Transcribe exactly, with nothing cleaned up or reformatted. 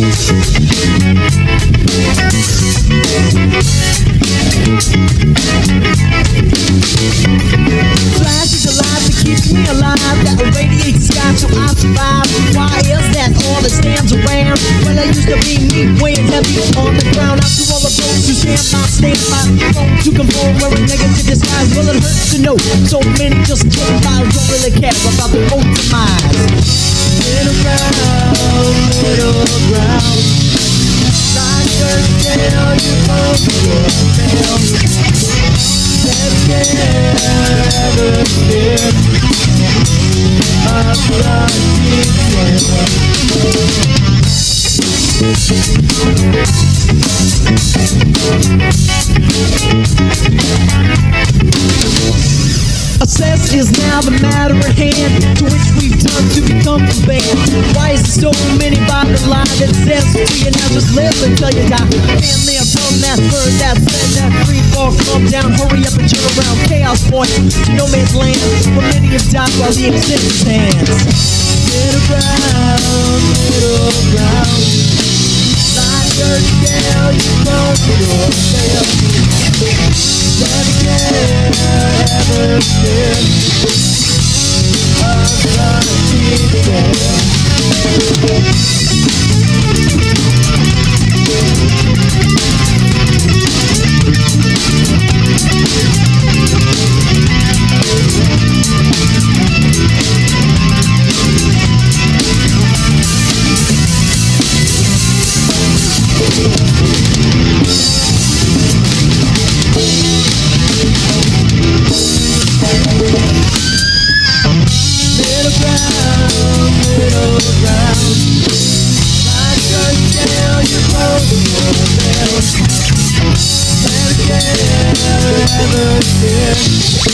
Flash is alive that keeps me alive, that irradiates the sky so I survive. Why is that all that stands around? Well, I used to be me, weighing heavy on the ground. Out to all of those who stand by, stand by, phone to conform, wearing negative disguise. Well, it hurts to know so many just get by, don't really care about the own demise. Little ground, little ground, like your tail, you both your tail. Never scared of Success is now the matter at hand, to which we've done to become the band. Why is there so many by the line that says to you now just live until you die? Family and from that bird that said that free fall, come down, hurry up and turn around. Chaos points to no man's land, where many have died while the extended stands. Little ground, little ground, like your tail, you close your tail. Never get, ever scared of the people. Little ground, little ground, like your tail, you close your tail. Never get, ever scared